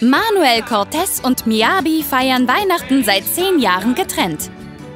Manuel Cortés und Miyabi feiern Weihnachten seit 10 Jahren getrennt.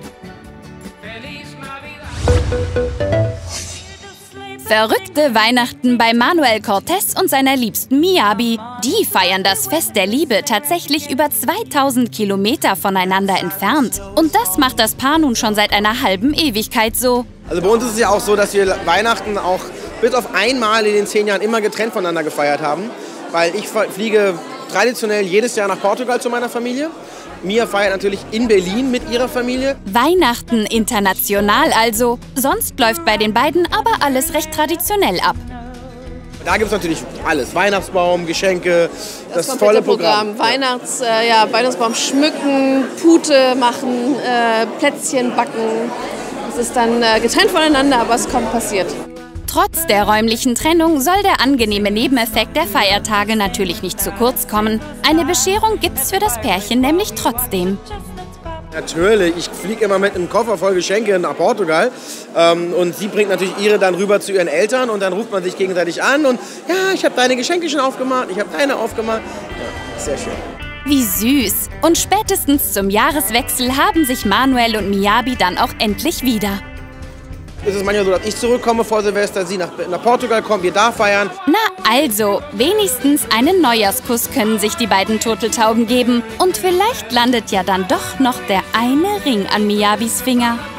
Verrückte Weihnachten bei Manuel Cortés und seiner Liebsten Miyabi. Die feiern das Fest der Liebe tatsächlich über 2000 Kilometer voneinander entfernt. Und das macht das Paar nun schon seit einer halben Ewigkeit so. Also bei uns ist es ja auch so, dass wir Weihnachten auch bis auf einmal in den 10 Jahren immer getrennt voneinander gefeiert haben. Weil ich fliege traditionell jedes Jahr nach Portugal zu meiner Familie. Mia feiert natürlich in Berlin mit ihrer Familie. Weihnachten international also. Sonst läuft bei den beiden aber alles recht traditionell ab. Da gibt es natürlich alles. Weihnachtsbaum, Geschenke, das volle Programm. Weihnachtsbaum schmücken, Pute machen, Plätzchen backen. Es ist dann getrennt voneinander, aber es kommt passiert. Trotz der räumlichen Trennung soll der angenehme Nebeneffekt der Feiertage natürlich nicht zu kurz kommen. Eine Bescherung gibt's für das Pärchen nämlich trotzdem. Natürlich, ich fliege immer mit einem Koffer voll Geschenke nach Portugal und sie bringt natürlich ihre dann rüber zu ihren Eltern und dann ruft man sich gegenseitig an und ja, ich habe deine Geschenke schon aufgemacht, ich habe deine aufgemacht. Ja, sehr schön. Wie süß! Und spätestens zum Jahreswechsel haben sich Manuel und Miyabi dann auch endlich wieder. Es ist manchmal so, dass ich zurückkomme vor Silvester, sie nach Portugal kommt, wir da feiern. Na also, wenigstens einen Neujahrskuss können sich die beiden Turteltauben geben. Und vielleicht landet ja dann doch noch der eine Ring an Miyabis Finger.